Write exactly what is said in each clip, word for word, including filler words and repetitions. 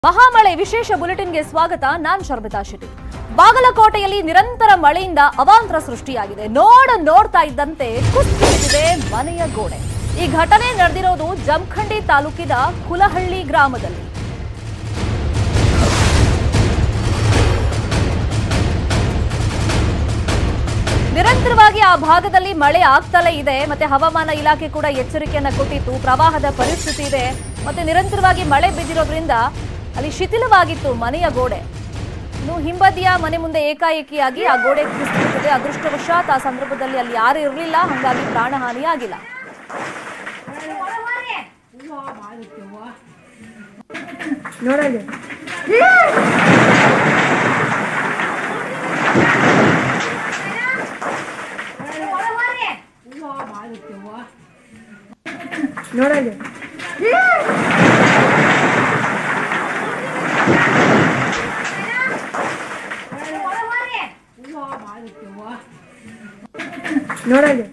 ಮಹಾಮಳೆ ವಿಶೇಷ ಬುಲೆಟಿನ್ಗೆ ಸ್ವಾಗತ. ನಾನು ಶರ್ಮಿತಾ ಶೆಟ್ಟಿ. ಬಾಗಲಕೋಟೆಯಲ್ಲಿ ನಿರಂತರ ಮಳೆಯಿಂದ ಅವಾಂತರ ಸೃಷ್ಟಿಯಾಗಿದೆ. ನೋಡ ನೋಡ್ತಾ ಇದ್ದಂತೆ ಕುಸಿದು ಬಿದ್ದಿದೆ ಮನೆಯ ಗೋಡೆ. ಈ ಘಟನೆ ನಡೆದಿರೋದು ಜಮಖಂಡಿ ತಾಲೂಕಿನ ಕುಲಹಳ್ಳಿ ಗ್ರಾಮದಲ್ಲಿ. ನಿರಂತರವಾಗಿ ಆ ಭಾಗದಲ್ಲಿ ಮಳೆ ಆಗ್ತಲೇ ಇದೆ. ಮತ್ತೆ ಹವಾಮಾನ ಇಲಾಖೆ ಕೂಡ ಎಚ್ಚರಿಕೆಯನ್ನ ಕೊಟ್ಟಿತ್ತು. ಪ್ರವಾಹದ ಪರಿಸ್ಥಿತಿ ಇದೆ. ಮತ್ತೆ ನಿರಂತರವಾಗಿ ಮಳೆ ಬಿದ್ದಿರೋದ್ರಿಂದ ಅಲ್ಲಿ ಶಿಥಿಲವಾಗಿತ್ತು ಮನೆಯ ಗೋಡೆ. ಇನ್ನು ಹಿಂಬದಿಯ ಮನೆ ಮುಂದೆ ಏಕಾಏಕಿಯಾಗಿ ಆ ಗೋಡೆ ಕುಸಿದಿದೆ. ಅದೃಷ್ಟವಶಾತ್ ಆ ಸಂದರ್ಭದಲ್ಲಿ ಅಲ್ಲಿ ಯಾರು ಇರಲಿಲ್ಲ, ಹಾಗಾಗಿ ಪ್ರಾಣಹಾನಿ ಆಗಿಲ್ಲ. ನೋಡಲಿ ನೋಡಲಿ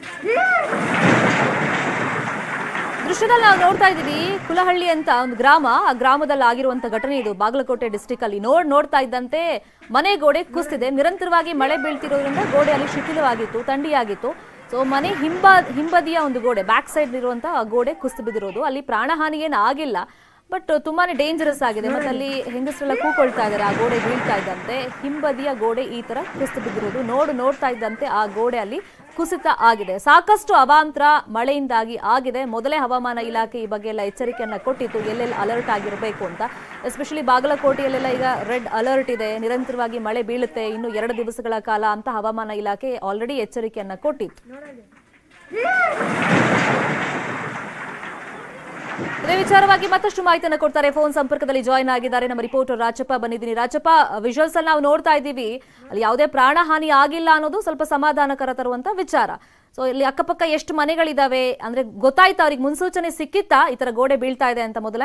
ದೃಶ್ಯದಲ್ಲಿ ನಾವು ನೋಡ್ತಾ ಇದ್ದೀವಿ. ಕುಲಹಳ್ಳಿ ಅಂತ ಒಂದು ಗ್ರಾಮ, ಆ ಗ್ರಾಮದಲ್ಲಿ ಆಗಿರುವಂತ ಘಟನೆ ಇದು. ಬಾಗಲಕೋಟೆ ಡಿಸ್ಟಿಕ್ ಅಲ್ಲಿ ನೋಡ್ ನೋಡ್ತಾ ಇದ್ದಂತೆ ಮನೆ ಗೋಡೆ ಕುಸಿದಿದೆ. ನಿರಂತರವಾಗಿ ಮಳೆ ಬೀಳ್ತಿರೋದ್ರಿಂದ ಗೋಡೆ ಅಲ್ಲಿ ಶಿಥಿಲವಾಗಿತ್ತು, ಥಂಡಿಯಾಗಿತ್ತು. ಸೊ ಮನೆ ಹಿಂಬ ಹಿಂಬದಿಯ ಒಂದು ಗೋಡೆ, ಬ್ಯಾಕ್ ಸೈಡ್ ಇರುವಂತಹ ಗೋಡೆ ಕುಸಿದು ಬಿದ್ದಿರೋದು. ಅಲ್ಲಿ ಪ್ರಾಣಹಾನಿ ಏನು ಆಗಿಲ್ಲ, ಬಟ್ ತುಂಬಾನೇ ಡೇಂಜರಸ್ ಆಗಿದೆ. ಮತ್ತೆ ಅಲ್ಲಿ ಹೆಂಗಸರೆಲ್ಲ ಕೂಕೊಳ್ತಾ ಇದ್ದಾರೆ ಆ ಗೋಡೆ ಬೀಳ್ತಾ ಇದ್ದಂತೆ. ಹಿಂಬದಿಯ ಗೋಡೆ ಈ ತರ ಕುಸಿದು ಬಿದ್ದಿರೋದು. ನೋಡು ನೋಡ್ತಾ ಇದ್ದಂತೆ ಆ ಗೋಡೆ ಅಲ್ಲಿ ಕುಸಿತ ಆಗಿದೆ. ಸಾಕಷ್ಟು ಅವಾಂತರ ಮಳೆಯಿಂದಾಗಿ ಆಗಿದೆ. ಮೊದಲೇ ಹವಾಮಾನ ಇಲಾಖೆ ಈ ಬಗ್ಗೆ ಎಲ್ಲ ಎಚ್ಚರಿಕೆಯನ್ನ ಕೊಟ್ಟಿತ್ತು, ಎಲ್ಲೆಲ್ಲಿ ಅಲರ್ಟ್ ಆಗಿರಬೇಕು ಅಂತ. ಎಸ್ಪೆಷಲಿ ಬಾಗಲಕೋಟೆಯಲ್ಲೆಲ್ಲ ಈಗ ರೆಡ್ ಅಲರ್ಟ್ ಇದೆ. ನಿರಂತರವಾಗಿ ಮಳೆ ಬೀಳುತ್ತೆ ಇನ್ನು ಎರಡು ದಿವಸಗಳ ಕಾಲ ಅಂತ ಹವಾಮಾನ ಇಲಾಖೆ ಆಲ್ರೆಡಿ ಎಚ್ಚರಿಕೆಯನ್ನ ಕೊಟ್ಟಿತ್ತು. ಇದೇ ವಿಚಾರವಾಗಿ ಮತ್ತಷ್ಟು ಮಾಹಿತಿಯನ್ನು ಕೊಡ್ತಾರೆ. ಫೋನ್ ಸಂಪರ್ಕದಲ್ಲಿ ಜಾಯಿನ್ ಆಗಿದ್ದಾರೆ ನಮ್ಮ ರಿಪೋರ್ಟರ್ ರಾಜಪ್ಪ. ಬಂದಿದ್ದೀನಿ ರಾಜಪ್ಪ, ವಿಜುವಲ್ಸ್ ಅಲ್ಲಿ ನಾವು ನೋಡ್ತಾ ಇದ್ದೀವಿ, ಅಲ್ಲಿ ಯಾವುದೇ ಪ್ರಾಣಹಾನಿ ಆಗಿಲ್ಲ ಅನ್ನೋದು ಸ್ವಲ್ಪ ಸಮಾಧಾನಕರ ತರುವಂತ ವಿಚಾರ. ಸೊ ಇಲ್ಲಿ ಅಕ್ಕಪಕ್ಕ ಎಷ್ಟು ಮನೆಗಳಿದಾವೆ ಅಂದ್ರೆ ಗೊತ್ತಾಯ್ತಾ, ಅವ್ರಿಗೆ ಮುನ್ಸೂಚನೆ ಸಿಕ್ಕಿತ್ತಾ ಈ ತರ ಗೋಡೆ ಬೀಳ್ತಾ ಇದೆ ಅಂತ? ಮೊದಲೇ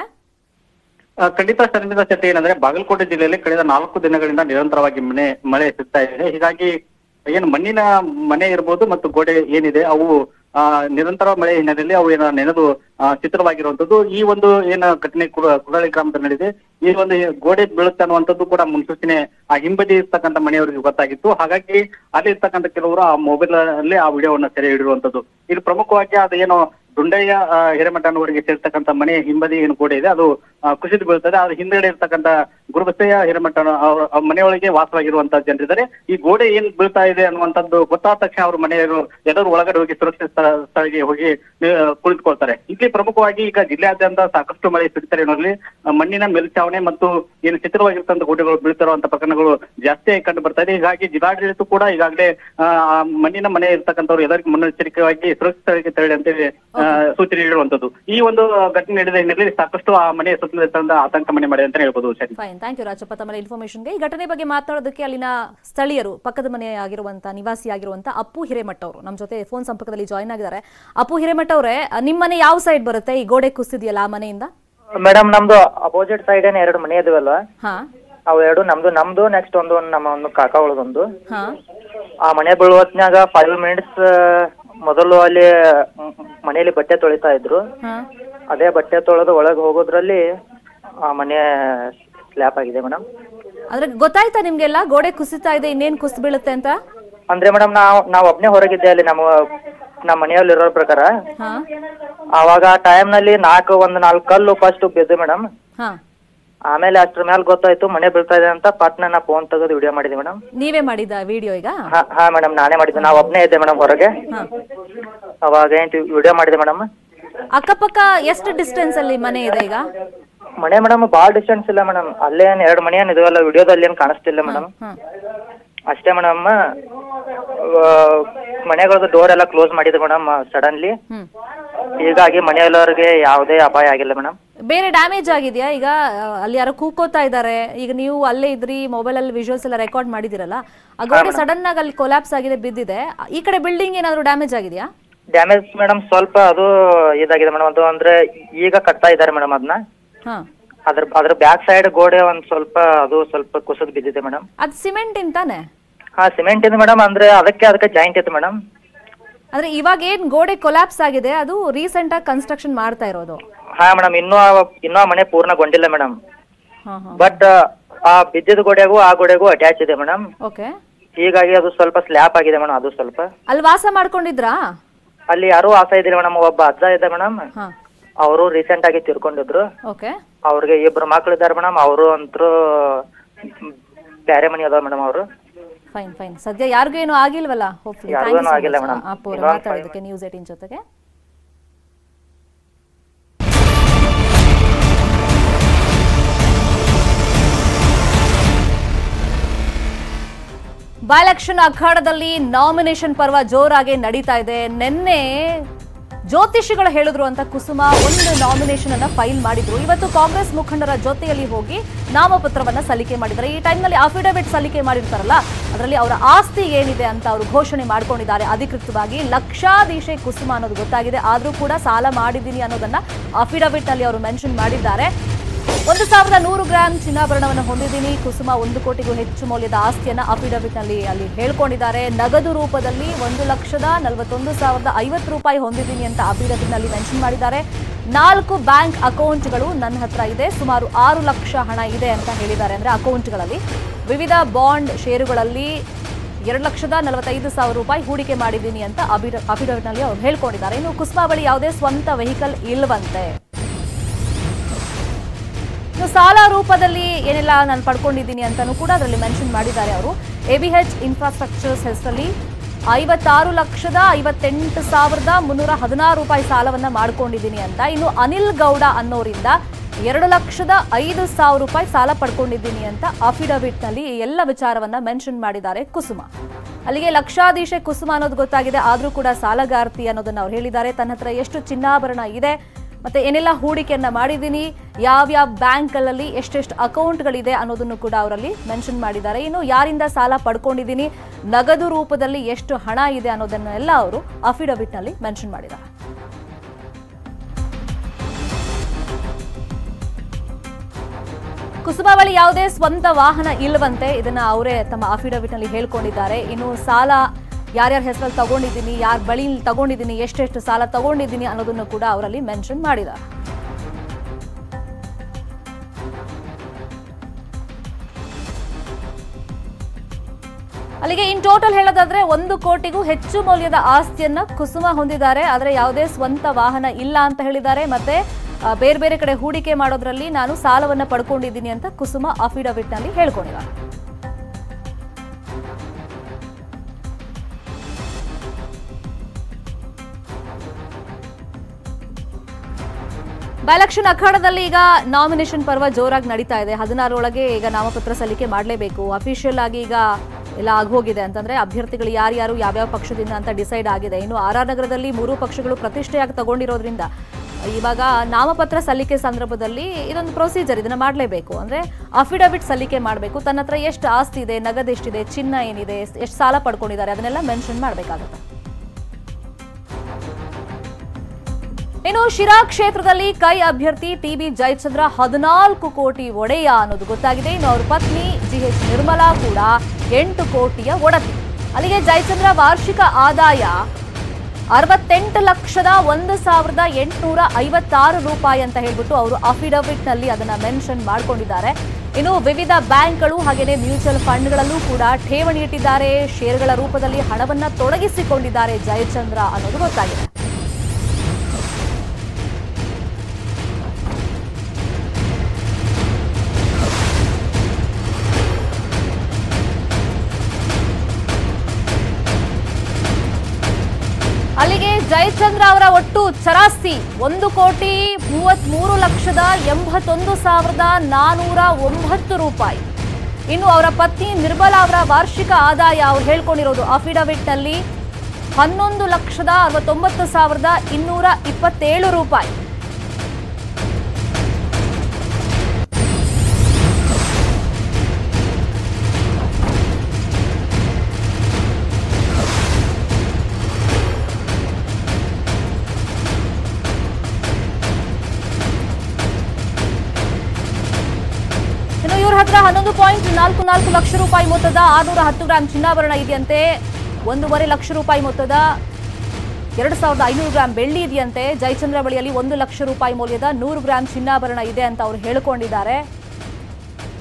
ಖಂಡಿತ ಶರ್ಮಿತಾ ಶೆಟ್ಟಿ, ಏನಂದ್ರೆ ಬಾಗಲಕೋಟೆ ಜಿಲ್ಲೆಯಲ್ಲಿ ಕಳೆದ ನಾಲ್ಕು ದಿನಗಳಿಂದ ನಿರಂತರವಾಗಿ ಮನೆ ಮಳೆ ಸಿಗ್ತಾ ಇದೆ. ಹೀಗಾಗಿ ಏನು ಮಣ್ಣಿನ ಮನೆ ಇರ್ಬೋದು ಮತ್ತು ಗೋಡೆ ಏನಿದೆ ಅವು ಆ ನಿರಂತರ ಮಳೆ ಹಿನ್ನೆಲೆಯಲ್ಲಿ ಅವು ಏನ ನೆನೆದು ಚಿತ್ರವಾಗಿರುವಂತದ್ದು. ಈ ಒಂದು ಏನ ಘಟನೆ ಕುಲಹಳ್ಳಿ ಗ್ರಾಮದಲ್ಲಿ ನಡೆದಿದೆ. ಈ ಒಂದು ಗೋಡೆ ಬೀಳುತ್ತೆ ಅನ್ನುವಂಥದ್ದು ಕೂಡ ಮುನ್ಸೂಚನೆ ಆ ಹಿಂಬದಿ ಇರ್ತಕ್ಕಂಥ ಮನೆಯವರಿಗೆ ಗೊತ್ತಾಗಿತ್ತು. ಹಾಗಾಗಿ ಅಲ್ಲಿ ಇರ್ತಕ್ಕಂಥ ಕೆಲವರು ಆ ಮೊಬೈಲ್ ಅಲ್ಲಿ ಆ ವಿಡಿಯೋವನ್ನ ಸೆರೆ ಹಿಡಿರುವಂತದ್ದು. ಇಲ್ಲಿ ಪ್ರಮುಖವಾಗಿ ಅದು ಏನು ದುಂಡಯ್ಯ ಹಿರೇಮಠನವರಿಗೆ ಸೇರ್ತಕ್ಕಂಥ ಮನೆ ಹಿಂಬದಿ ಏನು ಗೋಡೆ ಇದೆ ಅದು ಕುಸಿದು ಬೀಳ್ತದೆ. ಅದ್ರ ಹಿಂದೆಗಡೆ ಇರ್ತಕ್ಕಂಥ ಗುರುಬಸಯ್ಯ ಹಿರೇಮಠನ ಅವ್ರ ಮನೆಯೊಳಗೆ ವಾಸವಾಗಿರುವಂತಹ ಜನರಿದ್ದಾರೆ. ಈ ಗೋಡೆ ಏನ್ ಬೀಳ್ತಾ ಇದೆ ಅನ್ನುವಂಥದ್ದು ಗೊತ್ತಾದ ತಕ್ಷಣ ಅವ್ರ ಮನೆಯವರು ಎಲ್ಲರೂ ಒಳಗಡೆ ಹೋಗಿ ಸುರಕ್ಷಿತ ಸ್ಥಳಕ್ಕೆ ಹೋಗಿ ಕುಳಿತುಕೊಳ್ತಾರೆ. ಇಲ್ಲಿ ಪ್ರಮುಖವಾಗಿ ಈಗ ಜಿಲ್ಲೆಯಾದ್ಯಂತ ಸಾಕಷ್ಟು ಮಳೆ ಸುರಿತಾರೆ ಅನ್ನೋದ್ರಲ್ಲಿ ಮಣ್ಣಿನ ಮೇಲ್ಛಾವಣಿ ಮತ್ತು ಏನು ಚಿತ್ರವಾಗಿರ್ತಕ್ಕಂಥ ಗೋಡೆಗಳು ಬೀಳ್ತಿರುವಂತಹ ಪ್ರಕರಣಗಳು ಜಾಸ್ತಿ ಕಂಡು ಬರ್ತಾ ಇದೆ. ಹೀಗಾಗಿ ಜಿಲ್ಲಾಡಳಿತ ಕೂಡ ಈಗಾಗಲೇ ಆ ಮಣ್ಣಿನ ಮನೆ ಇರ್ತಕ್ಕಂಥವ್ರು ಎಲ್ಲರಿಗೂ ಮುನ್ನೆಚ್ಚರಿಕೆಯಾಗಿ ಸುರಕ್ಷಿತ ಸ್ಥಳಕ್ಕೆ ತೆರಳಿ ಅಂತೇಳಿ ಸೂಚನೆ ನೀಡುವಂತದ್ದು. ಈ ಒಂದು ಘಟನೆ ನಡೆದ ಹಿನ್ನೆಲೆಯಲ್ಲಿ ಸಾಕಷ್ಟು ಆ ಮನೆಯ ಸುತ್ತಲಿನ ಆತಂಕ ಮನೆ ಮಾಡಿದೆ ಅಂತ ಹೇಳ್ಬೋದು. ಫೈನ್, ಥ್ಯಾಂಕ್ ಯು ರಾಜಪ್ಪ ತಮ್ಮ ಇನ್ಫಾರ್ಮೇಶನ್ಗೆ. ಈ ಘಟನೆ ಬಗ್ಗೆ ಮಾತನಾಡೋದಕ್ಕೆ ಅಲ್ಲಿನ ಸ್ಥಳೀಯರು, ಪಕ್ಕದ ಮನೆ ಆಗಿರುವಂತಹ ನಿವಾಸಿ ಆಗಿರುವಂತಹ ಅಪ್ಪು ಹಿರೇಮಠ ಅವರು ನಮ್ಮ ಜೊತೆ ಫೋನ್ ಸಂಪರ್ಕದಲ್ಲಿ ಜಾಯಿನ್ ಆಗಿದ್ದಾರೆ. ಅಪ್ಪು ಹಿರೇಮಠ ಅವರೇ, ನಿಮ್ಮ ಮನೆ ಯಾವ ಸೈಡ್ ಬರುತ್ತೆ? ಈ ಗೋಡೆ ಕುಸಿದಿಯಲ್ಲ ಆ ಮನೆಯಿಂದ? ಮೇಡಮ್ ನಮ್ದು ಅಪೋಸಿಟ್ ಸೈಡ್ ಏನ್ ಎರಡು ಮನೆ ಇದಾವಲ್ವಾ, ಹಾ ಅವು ಎರಡು ನಮ್ದು ನಮ್ದು ನೆಕ್ಸ್ಟ್ ಒಂದು ನಮ್ಮ ಒಂದು ಕಾಕ ಉಳದೊಂದು. ಆ ಮನೆ ಬೀಳುವತ್ನಾಗ ಫೈವ್ ಮಿನಿಟ್ಸ್ ಮೊದಲು ಅಲ್ಲಿ ಮನೆಯಲ್ಲಿ ಬಟ್ಟೆ ತೊಳಿತಾ ಇದ್ರು. ಅದೇ ಬಟ್ಟೆ ತೊಳೆದು ಒಳಗೆ ಹೋಗೋದ್ರಲ್ಲಿ ಆ ಮನೆ ಸ್ಲ್ಯಾಪ್ ಆಗಿದೆ ಮೇಡಮ್. ಅಂದ್ರೆ ಗೊತ್ತಾಯ್ತಾ ನಿಮ್ಗೆಲ್ಲ ಗೋಡೆ ಕುಸಿತಾ ಇದೆ, ಇನ್ನೇನ್ ಕುಸಿದು ಬೀಳುತ್ತೆ ಅಂತ? ಅಂದ್ರೆ ಮೇಡಮ್ ನಾವ್ ನಾವ್ ಒಬ್ನೇ ಹೊರಗಿದ್ದೆ ಅಲ್ಲಿ ನಮ್ಮ ನಮ್ಮ ಮನೆಯಲ್ಲಿ ಇರೋ ಪ್ರಕಾರ. ಅವಾಗ ಟೈಮ್ ನಲ್ಲಿ ನಾಲ್ಕು ಒಂದ್ ನಾಲ್ಕು ಕಲ್ಲು ಫಸ್ಟ್ ಬಿದ್ದು ಮೇಡಮ್. ಆಮೇಲೆ ಅಷ್ಟ್ರ ಮೇಲೆ ಗೊತ್ತಾಯ್ತು ಮನೆ ಬೀಳ್ತಾ ಇದೆ ಅಂತ. ಪಟ್ನ ನಾ ಫೋನ್ ತೆಗೆದು ವಿಡಿಯೋ ಮಾಡಿದೆ ಮೇಡಮ್. ನೀವೇ ಮಾಡಿದ ವಿಡಿಯೋ ಈಗ? ಹಾ ಮೇಡಮ್ ನಾನೇ ಮಾಡಿದ್ದೆ. ನಾವ್ ಒಬ್ನೇ ಇದ್ದೆ ಮೇಡಮ್ ಹೊರಗೆ. ಅವಾಗ ಏನ್ ವಿಡಿಯೋ ಮಾಡಿದೆ ಮೇಡಮ್. ಅಕ್ಕಪಕ್ಕ ಎಷ್ಟು ಡಿಸ್ಟೆನ್ಸ್ ಅಲ್ಲಿ ಮನೆ ಇದೆ ಈಗ? ಮನೆ ಮೇಡಮ್ ಬಾಳ ಡಿಸ್ಟೆನ್ಸ್ ಇಲ್ಲ ಮೇಡಮ್. ಅಲ್ಲೇನ್ ಎರಡು ಮನೆ ಏನ್ ಇದೆಯಲ್ಲ ವಿಡಿಯೋದಲ್ಲಿ ಏನ್ ಕಾಣಿಸ್ತಿಲ್ಲ ಮೇಡಮ್. ಅಷ್ಟೇ ಮೇಡಮ್. ಮನೆಗಳದ್ದು ಡೋರ್ ಎಲ್ಲ ಕ್ಲೋಸ್ ಮಾಡಿದೆ ಮೇಡಮ್ ಸಡನ್ಲಿ. ಹೀಗಾಗಿ ಮನೆಯಲ್ಲವ್ರಿಗೆ ಯಾವುದೇ ಅಪಾಯ ಆಗಿಲ್ಲ ಮೇಡಮ್. ಬೇರೆ ಡ್ಯಾಮೇಜ್ ಆಗಿದೆಯಾ? ಈಗ ಅಲ್ಲಿ ಯಾರೋ ಕೂಕೋತಾ ಇದ್ದಾರೆ, ಈಗ ನೀವು ಅಲ್ಲೇ ಇದ್ರಿ, ಮೊಬೈಲ್ ಅಲ್ಲಿ ವಿಜುವಲ್ಸ್ ಎಲ್ಲ ರೆಕಾರ್ಡ್ ಮಾಡಿದಿರಲ್ಲ, ಆ ಗೋಡೆ ಸಡನ್ ಆಗಿ ಅಲ್ಲಿ ಕೊಲ್ಯಾಪ್ಸ್ ಆಗಿದೆ, ಬಿದ್ದಿದೆ. ಈ ಕಡೆ ಬಿಲ್ಡಿಂಗ್ ಏನಾದ್ರು ಡ್ಯಾಮೇಜ್ ಆಗಿದೆಯಾ? ಡ್ಯಾಮೇಜ್ ಮೇಡಮ್ ಸ್ವಲ್ಪ ಅದು ಇದಾಗಿದೆ ಮೇಡಮ್. ಅದು ಅಂದ್ರೆ ಈಗ ಕಟ್ತಾ ಇದ್ದಾರೆ ಮೇಡಮ್ ಅದನ್ನ. ಅದ್ರ ಅದ್ರ ಬ್ಯಾಕ್ ಸೈಡ್ ಗೋಡೆ ಒಂದ್ ಸ್ವಲ್ಪ ಅದು ಸ್ವಲ್ಪ ಕುಸಿದು ಬಿದ್ದಿದೆ ಮೇಡಮ್. ಅದು ಸಿಮೆಂಟ್ ಇಂತಾನೆ? ಹಾ ಸಿಮೆಂಟ್ ಇದೆ ಮೇಡಮ್. ಅಂದ್ರೆ ಅದಕ್ಕೆ ಅದಕ್ಕೆ ಜಾಯಿಂಟ್ ಇತ್ತು ಮೇಡಮ್. ಅಂದ್ರೆ ಇವಾಗ ಏನ್ ಗೋಡೆ ಕೊಲ್ಯಾಪ್ಸ್ ಆಗಿದೆ ಅದು ರೀಸೆಂಟ್ ಆಗಿ ಕನ್ಸ್ಟ್ರಕ್ಷನ್ ಮಾಡ್ತಾ ಇರೋದು? ಹಾ ಮೇಡಮ್, ಇನ್ನೂ ಇನ್ನೂ ಮನೆ ಪೂರ್ಣಗೊಂಡಿಲ್ಲ ಮೇಡಮ್. ಬಟ್ ಆ ಬಿದ್ದಿದ ಗೋಡೆಗೂ ಆ ಗೋಡೆಗೂ ಅಟ್ಯಾಚ್ ಇದೆ ಮೇಡಮ್. ಓಕೆ. ಹೀಗಾಗಿ ಅದು ಸ್ವಲ್ಪ ಸ್ಲ್ಯಾಪ್ ಆಗಿದೆ ಮೇಡಮ್. ಅದು ಸ್ವಲ್ಪ ಅಲ್ಲಿ ವಾಸ ಮಾಡ್ಕೊಂಡಿದ್ರಾ? ಅಲ್ಲಿ ಯಾರು ವಾಸ ಇದ್ದಿಲ್ಲ ಮೇಡಮ್. ಒಬ್ಬ ಅಜ್ಜ ಇದೆ ಮೇಡಮ್. ಅವರು ರೀಸೆಂಟ್ ಆಗಿ ತೀರ್ಕೊಂಡಿದ್ರು. ಓಕೆ. ಅವ್ರಿಗೆ ಇಬ್ರು ಮಕ್ಳು ಇದ್ದಾರೆ ಮೇಡಮ್. ಅವರು ಅಂತರೂ ಬೇರೆ ಮನೆ ಅದಾವ ಮೇಡಮ್. ಅವರು ಫೈನ್ ಫೈನ್ ಸದ್ಯ ಯಾರಿಗೂ ಏನು ಆಗಿಲ್ವಲ್ಲ? ಹೋಪ್ಫುಲಿ. ಯಾರಿಗೂ ಆಗಿಲ್ಲ ಮೇಡಮ್. ಅಪ್ಪು ಅವರು ಮಾತಾಡೋದಕ್ಕೆ ನ್ಯೂಸ್ ಏಟೀನ್ ಜೊತೆಗೆ. ಬೈ ಎಲೆಕ್ಷನ್ ಅಖಾಡದಲ್ಲಿ ನಾಮಿನೇಷನ್ ಪರ್ವ ಜೋರಾಗಿ ನಡೀತಾ ಇದೆ. ನಿನ್ನೆ ಜ್ಯೋತಿಷಿಗಳು ಹೇಳಿದ್ರು ಅಂತ ಕುಸುಮ ಒಂದು ನಾಮಿನೇಷನ್ ಅನ್ನ ಫೈಲ್ ಮಾಡಿದ್ರು. ಇವತ್ತು ಕಾಂಗ್ರೆಸ್ ಮುಖಂಡರ ಜೊತೆಯಲ್ಲಿ ಹೋಗಿ ನಾಮಪತ್ರವನ್ನ ಸಲ್ಲಿಕೆ ಮಾಡಿದ್ದಾರೆ. ಈ ಟೈಮ್ನಲ್ಲಿ ಅಫಿಡವಿಟ್ ಸಲ್ಲಿಕೆ ಮಾಡಿರ್ತಾರಲ್ಲ, ಅದರಲ್ಲಿ ಅವರ ಆಸ್ತಿ ಏನಿದೆ ಅಂತ ಅವರು ಘೋಷಣೆ ಮಾಡ್ಕೊಂಡಿದ್ದಾರೆ ಅಧಿಕೃತವಾಗಿ. ಲಕ್ಷಾಧೀಶೆ ಕುಸುಮ ಅನ್ನೋದು ಗೊತ್ತಾಗಿದೆ, ಆದ್ರೂ ಕೂಡ ಸಾಲ ಮಾಡಿದ್ದೀನಿ ಅನ್ನೋದನ್ನ ಅಫಿಡವಿಟ್ ನಲ್ಲಿ ಅವರು ಮೆನ್ಷನ್ ಮಾಡಿದ್ದಾರೆ. ಒಂದು ಸಾವಿರದ ನೂರು ಗ್ರಾಂ ಚಿನ್ನಾಭರಣವನ್ನು ಹೊಂದಿದ್ದೀನಿ. ಕುಸುಮ ಒಂದು ಕೋಟಿಗೂ ಹೆಚ್ಚು ಮೌಲ್ಯದ ಆಸ್ತಿಯನ್ನ ಅಫಿಡವಿಟ್ ನಲ್ಲಿ ಅಲ್ಲಿ ಹೇಳ್ಕೊಂಡಿದ್ದಾರೆ. ನಗದು ರೂಪದಲ್ಲಿ ಒಂದು ಲಕ್ಷದ ನಲವತ್ತೊಂದು ಸಾವಿರದ ಐವತ್ತು ರೂಪಾಯಿ ಹೊಂದಿದ್ದೀನಿ ಅಂತ ಅಫಿಡವಿಟ್ ನಲ್ಲಿ ಮೆನ್ಷನ್ ಮಾಡಿದ್ದಾರೆ. ನಾಲ್ಕು ಬ್ಯಾಂಕ್ ಅಕೌಂಟ್ಗಳು ನನ್ನ ಹತ್ರ ಇದೆ, ಸುಮಾರು ಆರು ಲಕ್ಷ ಹಣ ಇದೆ ಅಂತ ಹೇಳಿದ್ದಾರೆ. ಅಂದ್ರೆ ಅಕೌಂಟ್ಗಳಲ್ಲಿ ವಿವಿಧ ಬಾಂಡ್ ಷೇರುಗಳಲ್ಲಿ ಎರಡು ಲಕ್ಷದ ನಲವತ್ತೈದು ಸಾವಿರ ರೂಪಾಯಿ ಹೂಡಿಕೆ ಮಾಡಿದ್ದೀನಿ ಅಂತ ಅಫಿಡವಿಟ್ ನಲ್ಲಿ ಅವರು ಹೇಳ್ಕೊಂಡಿದ್ದಾರೆ. ಇನ್ನು ಕುಸುಮ ಬಳಿ ಯಾವುದೇ ಸ್ವಂತ ವೆಹಿಕಲ್ ಇಲ್ವಂತೆ. ಸಾಲ ರೂಪದಲ್ಲಿ ಏನೆಲ್ಲ ನಾನು ಪಡ್ಕೊಂಡಿದ್ದೀನಿ ಅಂತಾನೂ ಕೂಡ ಅದರಲ್ಲಿ ಮೆನ್ಷನ್ ಮಾಡಿದ್ದಾರೆ ಅವರು. ಎಬಿಎಚ್ ಇನ್ಫ್ರಾಸ್ಟ್ರಕ್ಚರ್ಸ್ ಹೆಸರಲ್ಲಿ ಐವತ್ತಾರು ಲಕ್ಷದ ಐವತ್ತೆಂಟು ಸಾವಿರದ ಮುನ್ನೂರ ಹದಿನಾರು ರೂಪಾಯಿ ಸಾಲವನ್ನ ಮಾಡ್ಕೊಂಡಿದ್ದೀನಿ ಅಂತ. ಇನ್ನು ಅನಿಲ್ ಗೌಡ ಅನ್ನೋರಿಂದ ಎರಡು ಲಕ್ಷದ ಐದು ಸಾವಿರ ರೂಪಾಯಿ ಸಾಲ ಪಡ್ಕೊಂಡಿದ್ದೀನಿ ಅಂತ ಅಫಿಡವಿಟ್ ನಲ್ಲಿ ಎಲ್ಲ ವಿಚಾರವನ್ನ ಮೆನ್ಷನ್ ಮಾಡಿದ್ದಾರೆ ಕುಸುಮ. ಅಲ್ಲಿಗೆ ಲಕ್ಷಾಧೀಶೆ ಕುಸುಮ ಅನ್ನೋದು ಗೊತ್ತಾಗಿದೆ, ಆದ್ರೂ ಕೂಡ ಸಾಲಗಾರ್ತಿ ಅನ್ನೋದನ್ನ ಅವ್ರು ಹೇಳಿದ್ದಾರೆ. ತನ್ನ ಹತ್ರ ಎಷ್ಟು ಚಿನ್ನಾಭರಣ ಇದೆ, ಮತ್ತೆ ಏನೆಲ್ಲ ಹೂಡಿಕೆಯನ್ನ ಮಾಡಿದ್ದೀನಿ, ಯಾವ್ಯಾವ ಬ್ಯಾಂಕ್ಗಳಲ್ಲಿ ಎಷ್ಟೆಷ್ಟು ಅಕೌಂಟ್ಗಳಿದೆ ಅನ್ನೋದನ್ನು ಕೂಡ ಅವರಲ್ಲಿ ಮೆನ್ಷನ್ ಮಾಡಿದ್ದಾರೆ. ಇನ್ನು ಯಾರಿಂದ ಸಾಲ ಪಡ್ಕೊಂಡಿದ್ದೀನಿ, ನಗದು ರೂಪದಲ್ಲಿ ಎಷ್ಟು ಹಣ ಇದೆ ಅನ್ನೋದನ್ನೆಲ್ಲ ಅವರು ಅಫಿಡವಿಟ್ ನಲ್ಲಿ ಮೆನ್ಷನ್ ಮಾಡಿದ್ದಾರೆ. ಕುಸುಮ ಬಳಿ ಯಾವುದೇ ಸ್ವಂತ ವಾಹನ ಇಲ್ಲವಂತೆ, ಇದನ್ನ ಅವರೇ ತಮ್ಮ ಅಫಿಡವಿಟ್ ನಲ್ಲಿ ಹೇಳ್ಕೊಂಡಿದ್ದಾರೆ. ಇನ್ನು ಸಾಲ ಯಾರ್ಯಾರ ಹೆಸರಲ್ಲಿ ತಗೊಂಡಿದ್ದೀನಿ, ಯಾರ ಬಳಿ ತಗೊಂಡಿದ್ದೀನಿ, ಎಷ್ಟೆಷ್ಟು ಸಾಲ ತಗೊಂಡಿದ್ದೀನಿ ಅನ್ನೋದನ್ನು ಕೂಡ ಅವರಲ್ಲಿ ಮೆನ್ಷನ್ ಮಾಡಿದ್ದಾರೆ. ಅಲ್ಲಿಗೆ ಇನ್ ಟೋಟಲ್ ಹೇಳೋದಾದ್ರೆ ಒಂದು ಕೋಟಿಗೂ ಹೆಚ್ಚು ಮೌಲ್ಯದ ಆಸ್ತಿಯನ್ನ ಕುಸುಮ ಹೊಂದಿದ್ದಾರೆ. ಆದರೆ ಯಾವುದೇ ಸ್ವಂತ ವಾಹನ ಇಲ್ಲ ಅಂತ ಹೇಳಿದ್ದಾರೆ. ಮತ್ತೆ ಬೇರೆ ಬೇರೆ ಕಡೆ ಹೂಡಿಕೆ ಮಾಡೋದ್ರಲ್ಲಿ ನಾನು ಸಾಲವನ್ನ ಪಡ್ಕೊಂಡಿದ್ದೀನಿ ಅಂತ ಕುಸುಮ ಅಫಿಡವಿಟ್ ನಲ್ಲಿ ಹೇಳ್ಕೊಂಡಿದ್ದಾರೆ. ಬೈ ಎಲೆಕ್ಷನ್ ಅಖಾಡದಲ್ಲಿ ಈಗ ನಾಮಿನೇಷನ್ ಪರ್ವ ಜೋರಾಗಿ ನಡೀತಾ ಇದೆ. ಹದಿನಾರರೊಳಗೆ ಈಗ ನಾಮಪತ್ರ ಸಲ್ಲಿಕೆ ಮಾಡಲೇಬೇಕು. ಅಫಿಷಿಯಲ್ ಆಗಿ ಈಗ ಎಲ್ಲ ಆಗೋಗಿದೆ ಅಂತಂದ್ರೆ ಅಭ್ಯರ್ಥಿಗಳು ಯಾರ್ಯಾರು ಯಾವ್ಯಾವ ಪಕ್ಷದಿಂದ ಅಂತ ಡಿಸೈಡ್ ಆಗಿದೆ. ಇನ್ನು ಆರ್ ಆರ್ ನಗರದಲ್ಲಿ ಮೂರು ಪಕ್ಷಗಳು ಪ್ರತಿಷ್ಠೆಯಾಗಿ ತಗೊಂಡಿರೋದ್ರಿಂದ ಇವಾಗ ನಾಮಪತ್ರ ಸಲ್ಲಿಕೆ ಸಂದರ್ಭದಲ್ಲಿ ಇದೊಂದು ಪ್ರೊಸೀಜರ್, ಇದನ್ನ ಮಾಡಲೇಬೇಕು. ಅಂದ್ರೆ ಅಫಿಡವಿಟ್ ಸಲ್ಲಿಕೆ ಮಾಡಬೇಕು. ತನ್ನ ಹತ್ರ ಎಷ್ಟು ಆಸ್ತಿ ಇದೆ, ನಗದು ಎಷ್ಟಿದೆ, ಚಿನ್ನ ಏನಿದೆ, ಎಷ್ಟು ಸಾಲ ಪಡ್ಕೊಂಡಿದ್ದಾರೆ ಅದನ್ನೆಲ್ಲ ಮೆನ್ಷನ್ ಮಾಡಬೇಕಾಗುತ್ತೆ. ಇನ್ನು ಶಿರಾ ಕ್ಷೇತ್ರದಲ್ಲಿ ಕೈ ಅಭ್ಯರ್ಥಿ ಟಿ ಬಿ ಜಯಚಂದ್ರ ಹದಿನಾಲ್ಕು ಕೋಟಿ ಒಡೆಯ ಅನ್ನೋದು ಗೊತ್ತಾಗಿದೆ. ಇನ್ನು ಅವ್ರ ಪತ್ನಿ ಜಿ ಎಚ್ ನಿರ್ಮಲಾ ಕೂಡ ಎಂಟು ಕೋಟಿಯ ಒಡತಿ. ಅಲ್ಲಿಗೆ ಜಯಚಂದ್ರ ವಾರ್ಷಿಕ ಆದಾಯ ಅರವತ್ತೆಂಟು ಲಕ್ಷದ ಒಂದು ಸಾವಿರದ ಎಂಟುನೂರ ಐವತ್ತಾರು ರೂಪಾಯಿ ಅಂತ ಹೇಳ್ಬಿಟ್ಟು ಅವರು ಅಫಿಡವಿಟ್ ನಲ್ಲಿ ಅದನ್ನ ಮೆನ್ಷನ್ ಮಾಡ್ಕೊಂಡಿದ್ದಾರೆ. ಇನ್ನು ವಿವಿಧ ಬ್ಯಾಂಕ್ಗಳು ಹಾಗೆಯೇ ಮ್ಯೂಚುವಲ್ ಫಂಡ್ಗಳಲ್ಲೂ ಕೂಡ ಠೇವಣಿ ಇಟ್ಟಿದ್ದಾರೆ. ಷೇರುಗಳ ರೂಪದಲ್ಲಿ ಹಣವನ್ನ ತೊಡಗಿಸಿಕೊಂಡಿದ್ದಾರೆ ಜಯಚಂದ್ರ ಅನ್ನೋದು ಗೊತ್ತಾಗಿದೆ. ಅಲ್ಲಿಗೆ ಜಯಚಂದ್ರ ಅವರ ಒಟ್ಟು ಚರಾಸ್ತಿ ಒಂದು ಕೋಟಿ ಮೂವತ್ತ್ ಮೂರು ಲಕ್ಷದ ಎಂಬತ್ತೊಂದು ಸಾವಿರದ ನಾನೂರ ಒಂಬತ್ತು ರೂಪಾಯಿ. ಇನ್ನು ಅವರ ಪತ್ನಿ ನಿರ್ಮಲಾ ಅವರ ವಾರ್ಷಿಕ ಆದಾಯ ಅವ್ರು ಹೇಳ್ಕೊಂಡಿರೋದು ಅಫಿಡವಿಟ್ ನಲ್ಲಿ ಹನ್ನೊಂದು ಲಕ್ಷದ ಅರವತ್ತೊಂಬತ್ತು ಸಾವಿರದ ಇನ್ನೂರ ಇಪ್ಪತ್ತೇಳು ರೂಪಾಯಿ. ಹತ್ರ ಹನ್ನೊಂದು ಪಾಯಿಂಟ್ ನಾಲ್ಕು ನಾಲ್ಕು ಲಕ್ಷ ರೂಪಾಯಿ ಮೊತ್ತದ ಆರ್ನೂರ ಹತ್ತು ಗ್ರಾಂ ಚಿನ್ನಾಭರಣ ಇದೆಯಂತೆ. ಒಂದೂವರೆ ಲಕ್ಷ ರೂಪಾಯಿ ಮೊತ್ತದ ಎರಡು ಸಾವಿರದ ಐನೂರು ಗ್ರಾಂ ಬೆಳ್ಳಿ ಇದೆಯಂತೆ. ಜಯಚಂದ್ರ ಬಳಿಯಲ್ಲಿ ಒಂದು ಲಕ್ಷ ರೂಪಾಯಿ ಮೌಲ್ಯದ ನೂರು ಗ್ರಾಂ ಚಿನ್ನಾಭರಣ ಇದೆ ಅಂತ ಅವರು ಹೇಳಿಕೊಂಡಿದ್ದಾರೆ.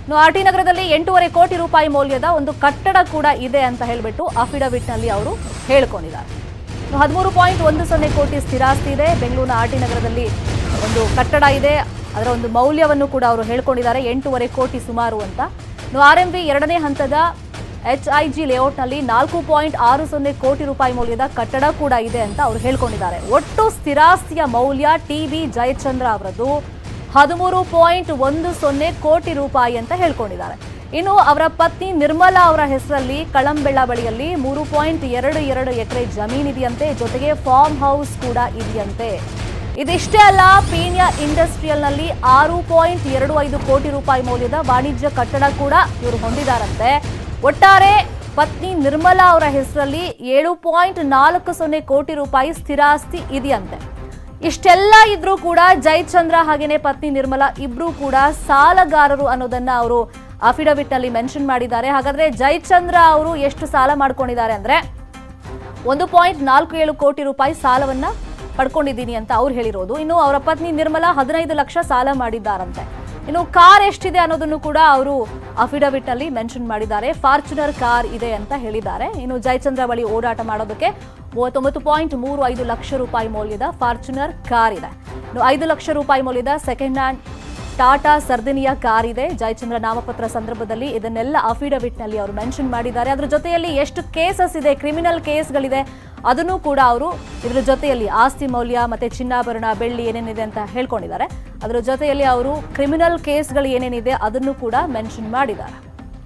ಇನ್ನು ಆರ್ ಟಿ ನಗರದಲ್ಲಿ ಎಂಟೂವರೆ ಕೋಟಿ ರೂಪಾಯಿ ಮೌಲ್ಯದ ಒಂದು ಕಟ್ಟಡ ಕೂಡ ಇದೆ ಅಂತ ಹೇಳ್ಬಿಟ್ಟು ಅಫಿಡವಿಟ್ ನಲ್ಲಿ ಅವರು ಹೇಳ್ಕೊಂಡಿದ್ದಾರೆ. ಹದಿಮೂರು ಪಾಯಿಂಟ್ ಒಂದು ಸೊನ್ನೆ ಕೋಟಿ ಸ್ಥಿರಾಸ್ತಿ ಇದೆ. ಬೆಂಗಳೂರಿನ ಆರ್ ಟಿ ನಗರದಲ್ಲಿ ಒಂದು ಕಟ್ಟಡ ಇದೆ, ಅದರ ಒಂದು ಮೌಲ್ಯವನ್ನು ಕೂಡ ಅವರು ಹೇಳ್ಕೊಂಡಿದ್ದಾರೆ, ಎಂಟೂವರೆ ಕೋಟಿ ಸುಮಾರು ಅಂತ. ಇನ್ನು ಆರ್ ಎಂ ವಿ ಎರಡನೇ ಹಂತದ ಎಚ್ ಐ ಜಿ ಲೇಔಟ್ನಲ್ಲಿ ನಾಲ್ಕು ಪಾಯಿಂಟ್ ಆರು ಸೊನ್ನೆ ಕೋಟಿ ರೂಪಾಯಿ ಮೌಲ್ಯದ ಕಟ್ಟಡ ಕೂಡ ಇದೆ ಅಂತ ಅವರು ಹೇಳ್ಕೊಂಡಿದ್ದಾರೆ. ಒಟ್ಟು ಸ್ಥಿರಾಸ್ತಿಯ ಮೌಲ್ಯ ಟಿ ಬಿ ಜಯಚಂದ್ರ ಅವರದ್ದು ಹದಿಮೂರು ಪಾಯಿಂಟ್ ಒಂದು ಸೊನ್ನೆ ಕೋಟಿ ರೂಪಾಯಿ ಅಂತ ಹೇಳ್ಕೊಂಡಿದ್ದಾರೆ. ಇನ್ನು ಅವರ ಪತ್ನಿ ನಿರ್ಮಲಾ ಅವರ ಹೆಸರಲ್ಲಿ ಕಳಂಬೆಳ್ಳ ಬಳಿಯಲ್ಲಿ ಮೂರು ಪಾಯಿಂಟ್ ಎರಡು ಎರಡು ಎಕರೆ ಜಮೀನಿದೆಯಂತೆ, ಜೊತೆಗೆ ಫಾರ್ಮ್ ಹೌಸ್ ಕೂಡ ಇದೆಯಂತೆ. ಇದಿಷ್ಟೇ ಅಲ್ಲ, ಪೀಣ್ಯ ಇಂಡಸ್ಟ್ರಿಯಲ್ ನಲ್ಲಿ ಆರು ಪಾಯಿಂಟ್ ಎರಡು ಐದು ಕೋಟಿ ರೂಪಾಯಿ ಮೌಲ್ಯದ ವಾಣಿಜ್ಯ ಕಟ್ಟಡ ಕೂಡ ಇವರು ಹೊಂದಿದ್ದಾರಂತೆ. ಒಟ್ಟಾರೆ ಪತ್ನಿ ನಿರ್ಮಲಾ ಅವರ ಹೆಸರಲ್ಲಿ ಏಳು ಪಾಯಿಂಟ್ ನಾಲ್ಕು ಸೊನ್ನೆ ಕೋಟಿ ರೂಪಾಯಿ ಸ್ಥಿರಾಸ್ತಿ ಇದೆಯಂತೆ. ಇಷ್ಟೆಲ್ಲ ಇದ್ರೂ ಕೂಡ ಜಯಚಂದ್ರ ಹಾಗೇನೆ ಪತ್ನಿ ನಿರ್ಮಲಾ ಇಬ್ರು ಕೂಡ ಸಾಲಗಾರರು ಅನ್ನೋದನ್ನ ಅವರು ಅಫಿಡವಿಟ್ ನಲ್ಲಿ ಮೆನ್ಷನ್ ಮಾಡಿದ್ದಾರೆ. ಹಾಗಾದ್ರೆ ಜಯಚಂದ್ರ ಅವರು ಎಷ್ಟು ಸಾಲ ಮಾಡ್ಕೊಂಡಿದ್ದಾರೆ ಅಂದ್ರೆ ಒಂದು ಪಾಯಿಂಟ್ ನಾಲ್ಕು ಏಳು ಕೋಟಿ ರೂಪಾಯಿ ಸಾಲವನ್ನ ಪಡ್ಕೊಂಡಿದ್ದೀನಿ ಅಂತ ಅವ್ರು ಹೇಳಿರೋದು. ಇನ್ನು ಅವರ ಪತ್ನಿ ನಿರ್ಮಲಾ ಹದಿನೈದು ಲಕ್ಷ ಸಾಲ ಮಾಡಿದ್ದಾರಂತೆ. ಇನ್ನು ಕಾರ್ ಎಷ್ಟಿದೆ ಅನ್ನೋದನ್ನು ಕೂಡ ಅವರು ಅಫಿಡವಿಟ್ ನಲ್ಲಿ ಮೆನ್ಷನ್ ಮಾಡಿದ್ದಾರೆ. ಫಾರ್ಚುನರ್ ಕಾರ್ ಇದೆ ಅಂತ ಹೇಳಿದ್ದಾರೆ. ಇನ್ನು ಜಯಚಂದ್ರ ಬಳಿ ಓಡಾಟ ಮಾಡೋದಕ್ಕೆ ಮೂವತ್ತೊಂಬತ್ತು ಪಾಯಿಂಟ್ ಮೂರು ಐದು ಲಕ್ಷ ರೂಪಾಯಿ ಮೌಲ್ಯದ ಫಾರ್ಚುನರ್ ಕಾರ್ ಇದೆ. ಇನ್ನು ಐದು ಲಕ್ಷ ರೂಪಾಯಿ ಮೌಲ್ಯದ second hand Tata Sardinia car ಇದೆ. ಜಯಚಂದ್ರ ನಾಮಪತ್ರ ಸಂದರ್ಭದಲ್ಲಿ ಇದನ್ನೆಲ್ಲ ಅಫಿಡವಿಟ್ ನಲ್ಲಿ ಅವರು ಮೆನ್ಷನ್ ಮಾಡಿದ್ದಾರೆ. ಅದರ ಜೊತೆಯಲ್ಲಿ ಎಷ್ಟು ಕೇಸಸ್ ಇದೆ, ಕ್ರಿಮಿನಲ್ ಕೇಸ್ಗಳಿದೆ, ಅದನ್ನು ಕೂಡ ಅವರು ಇದರ ಜೊತೆಯಲ್ಲಿ ಆಸ್ತಿ ಮೌಲ್ಯ ಮತ್ತೆ ಚಿನ್ನಾಭರಣ ಬೆಳ್ಳಿ ಏನೇನಿದೆ ಅಂತ ಹೇಳ್ಕೊಂಡಿದ್ದಾರೆ. ಅದರ ಜೊತೆಯಲ್ಲಿ ಅವರು ಕ್ರಿಮಿನಲ್ ಕೇಸ್ಗಳು ಏನೇನಿದೆ ಅದನ್ನು ಕೂಡ ಮೆನ್ಷನ್ ಮಾಡಿದ್ದಾರೆ.